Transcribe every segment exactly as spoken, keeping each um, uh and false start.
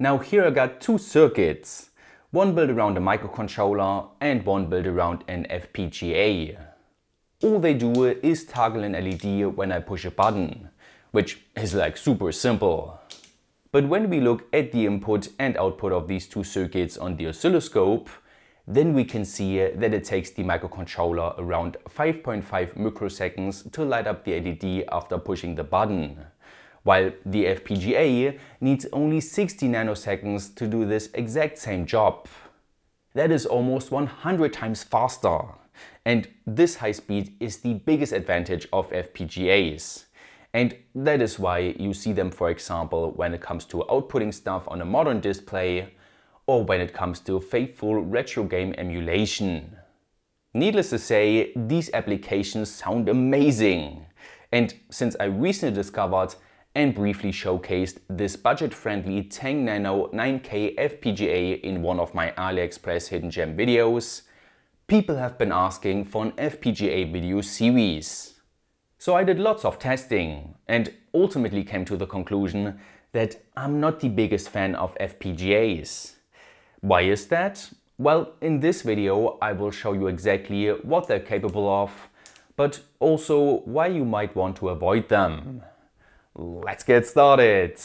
Now here I got two circuits, one built around a microcontroller and one built around an F P G A. All they do is toggle an L E D when I push a button, which is like super simple. But when we look at the input and output of these two circuits on the oscilloscope, then we can see that it takes the microcontroller around five point five microseconds to light up the L E D after pushing the button, while the F P G A needs only sixty nanoseconds to do this exact same job. That is almost one hundred times faster. And this high speed is the biggest advantage of F P G As. And that is why you see them, for example, when it comes to outputting stuff on a modern display, or when it comes to faithful retro game emulation. Needless to say, these applications sound amazing. And since I recently discovered and briefly showcased this budget-friendly ten nano nine K F P G A in one of my AliExpress hidden gem videos, people have been asking for an F P G A video series. So I did lots of testing and ultimately came to the conclusion that I'm not the biggest fan of F P G As. Why is that? Well, in this video I will show you exactly what they're capable of, but also why you might want to avoid them. Let's get started!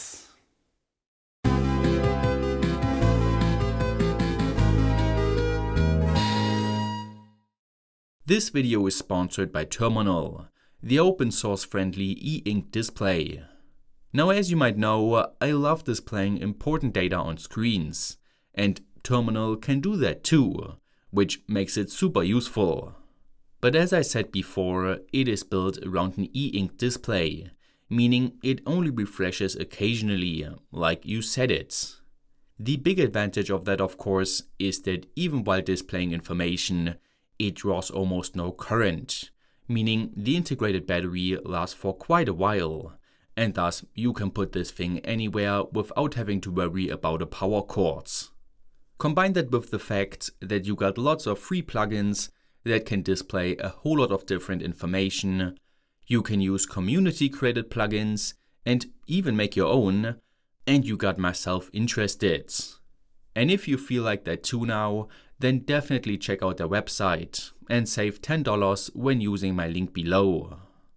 This video is sponsored by Terminal, the open source friendly e-ink display. Now, as you might know, I love displaying important data on screens, and Terminal can do that too, which makes it super useful. But as I said before, it is built around an e-ink display, meaning it only refreshes occasionally, like you said it. The big advantage of that, of course, is that even while displaying information, it draws almost no current, meaning the integrated battery lasts for quite a while, and thus you can put this thing anywhere without having to worry about a power cord. Combine that with the fact that you got lots of free plugins that can display a whole lot of different information. You can use community created plugins and even make your own, and you got myself interested. And if you feel like that too now, then definitely check out their website and save ten dollars when using my link below.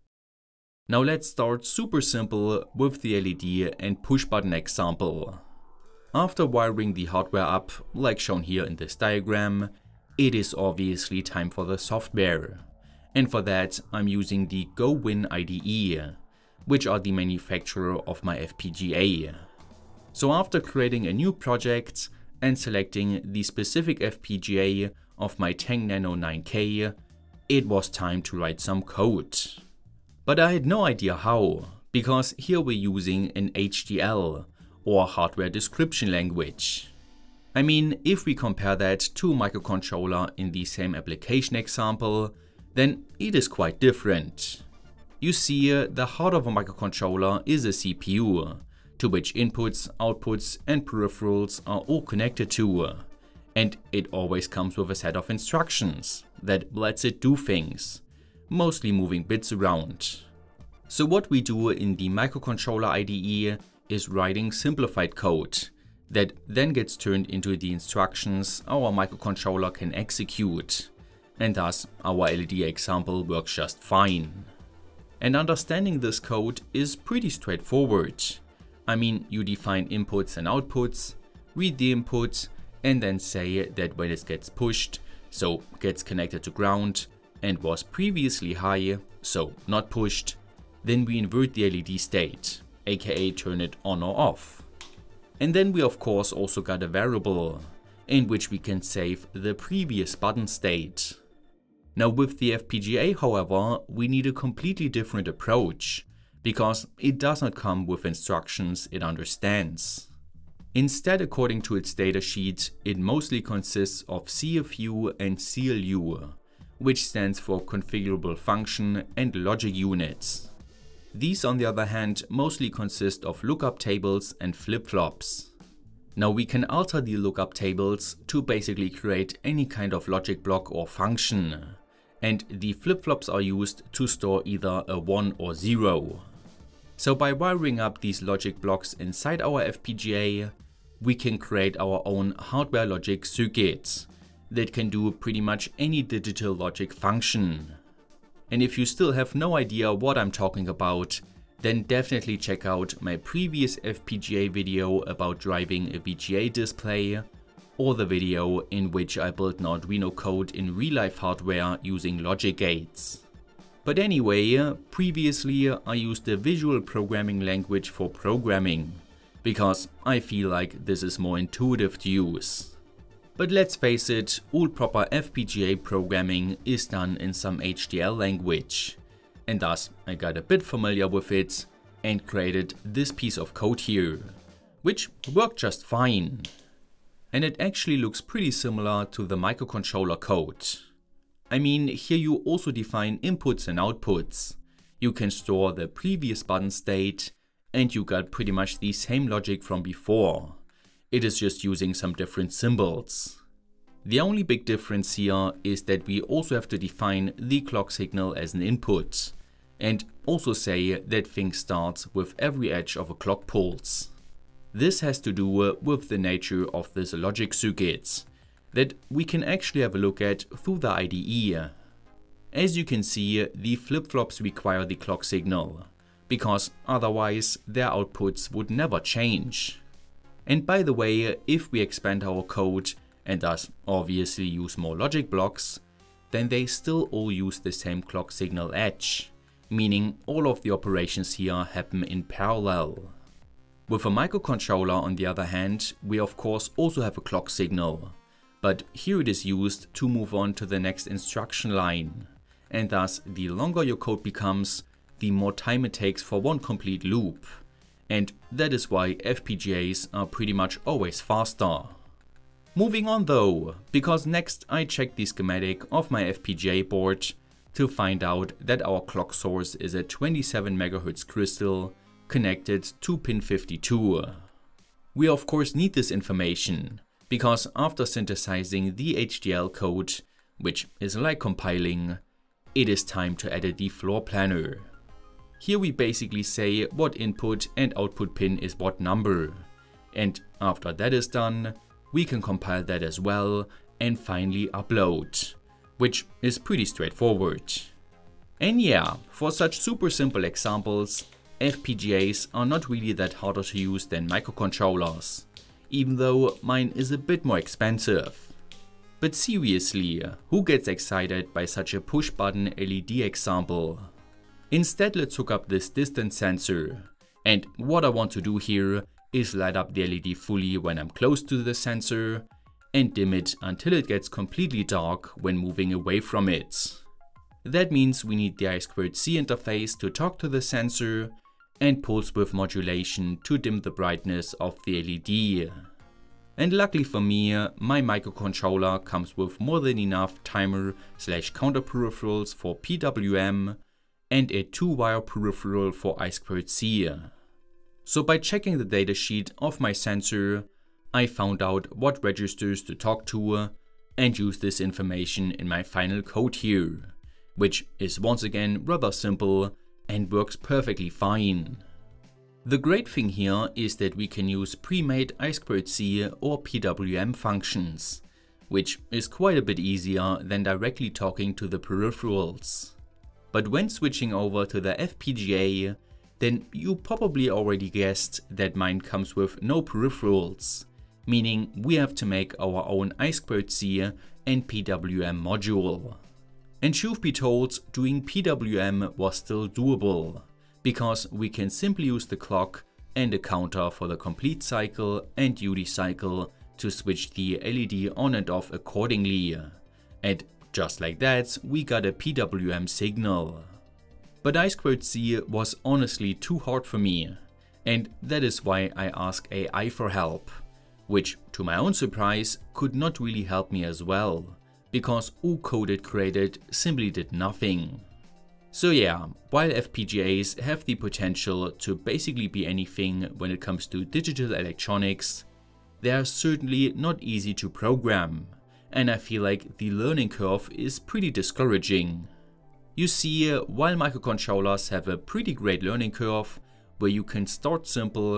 Now let's start super simple with the L E D and push button example. After wiring the hardware up, like shown here in this diagram, it is obviously time for the software. And for that I'm using the GoWin I D E, which are the manufacturer of my F P G A. So after creating a new project and selecting the specific F P G A of my ten nano nine K, it was time to write some code. But I had no idea how, because here we're using an H D L, or hardware description language. I mean, if we compare that to a microcontroller in the same application example, then it is quite different. You see, the heart of a microcontroller is a C P U, to which inputs, outputs and peripherals are all connected to, and it always comes with a set of instructions that lets it do things, mostly moving bits around. So what we do in the microcontroller I D E is writing simplified code that then gets turned into the instructions our microcontroller can execute, and thus our L E D example works just fine. And understanding this code is pretty straightforward. I mean, you define inputs and outputs, read the input, and then say that when it gets pushed, so gets connected to ground, and was previously high, so not pushed, then we invert the L E D state, aka turn it on or off. And then we of course also got a variable, in which we can save the previous button state. Now with the F P G A, however, we need a completely different approach, because it does not come with instructions it understands. Instead, according to its datasheet, it mostly consists of C F U and C L U, which stands for configurable function and logic units. These, on the other hand, mostly consist of lookup tables and flip-flops. Now we can alter the lookup tables to basically create any kind of logic block or function, and the flip-flops are used to store either a one or zero. So by wiring up these logic blocks inside our F P G A, we can create our own hardware logic circuits that can do pretty much any digital logic function. And if you still have no idea what I'm talking about, then definitely check out my previous F P G A video about driving a V G A display, or the video in which I built an Arduino code in real-life hardware using logic gates. But anyway, previously I used the visual programming language for programming, because I feel like this is more intuitive to use. But let's face it, all proper F P G A programming is done in some H D L language, and thus I got a bit familiar with it and created this piece of code here, which worked just fine. And it actually looks pretty similar to the microcontroller code. I mean, here you also define inputs and outputs. You can store the previous button state, and you got pretty much the same logic from before. It is just using some different symbols. The only big difference here is that we also have to define the clock signal as an input, and also say that thing starts with every edge of a clock pulse. This has to do with the nature of this logic circuits that we can actually have a look at through the I D E. As you can see, the flip-flops require the clock signal, because otherwise their outputs would never change. And by the way, if we expand our code and thus obviously use more logic blocks, then they still all use the same clock signal edge, meaning all of the operations here happen in parallel. With a microcontroller, on the other hand, we of course also have a clock signal, but here it is used to move on to the next instruction line, and thus the longer your code becomes, the more time it takes for one complete loop, and that is why F P G As are pretty much always faster. Moving on though, because next I checked the schematic of my F P G A board to find out that our clock source is a twenty-seven megahertz crystal connected to pin fifty-two. We of course need this information, because after synthesizing the H D L code, which is like compiling, it is time to edit the floor planner. Here we basically say what input and output pin is what number, and after that is done, we can compile that as well and finally upload, which is pretty straightforward. And yeah, for such super simple examples, F P G As are not really that harder to use than microcontrollers, even though mine is a bit more expensive. But seriously, who gets excited by such a push button L E D example? Instead, let's hook up this distance sensor, and what I want to do here is light up the L E D fully when I'm close to the sensor and dim it until it gets completely dark when moving away from it. That means we need the I two C interface to talk to the sensor and pulse width modulation to dim the brightness of the L E D. And luckily for me, my microcontroller comes with more than enough timer slash counter peripherals for P W M and a two wire peripheral for I two C. So by checking the datasheet of my sensor, I found out what registers to talk to and use this information in my final code here, which is once again rather simple and works perfectly fine. The great thing here is that we can use pre-made I two C or P W M functions, which is quite a bit easier than directly talking to the peripherals. But when switching over to the F P G A, then you probably already guessed that mine comes with no peripherals, meaning we have to make our own I two C and P W M module. And truth be told, doing P W M was still doable, because we can simply use the clock and a counter for the complete cycle and duty cycle to switch the L E D on and off accordingly. And just like that, we got a P W M signal. But I two C was honestly too hard for me, and that is why I asked A I for help, which to my own surprise could not really help me as well, because all code it created simply did nothing. So yeah, while F P G As have the potential to basically be anything when it comes to digital electronics, they are certainly not easy to program, and I feel like the learning curve is pretty discouraging. You see, while microcontrollers have a pretty great learning curve, where you can start simple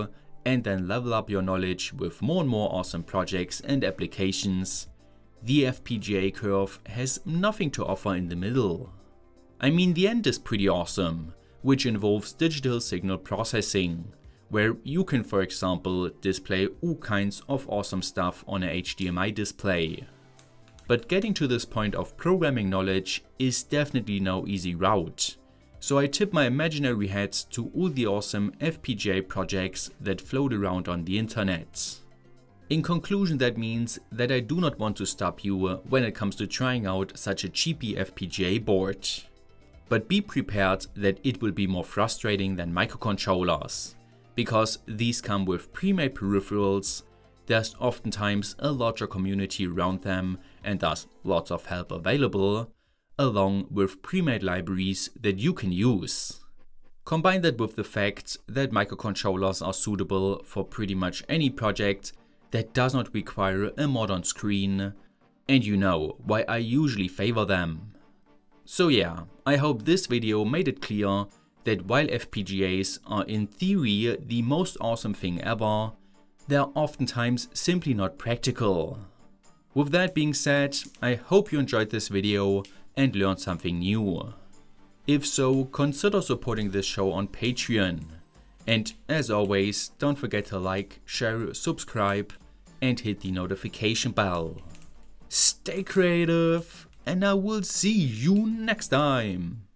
and then level up your knowledge with more and more awesome projects and applications, the F P G A curve has nothing to offer in the middle. I mean, the end is pretty awesome, which involves digital signal processing, where you can, for example, display all kinds of awesome stuff on a H D M I display. But getting to this point of programming knowledge is definitely no easy route, so I tip my imaginary hat to all the awesome F P G A projects that float around on the internet. In conclusion, that means that I do not want to stop you when it comes to trying out such a cheapy F P G A board. But be prepared that it will be more frustrating than microcontrollers, because these come with pre-made peripherals, there's oftentimes a larger community around them and thus lots of help available, along with pre-made libraries that you can use. Combine that with the fact that microcontrollers are suitable for pretty much any project that does not require a modern screen, and you know why I usually favor them. So yeah, I hope this video made it clear that while F P G As are in theory the most awesome thing ever, they are oftentimes simply not practical. With that being said, I hope you enjoyed this video and learned something new. If so, consider supporting this show on Patreon. And as always, don't forget to like, share, subscribe and hit the notification bell. Stay creative, and I will see you next time.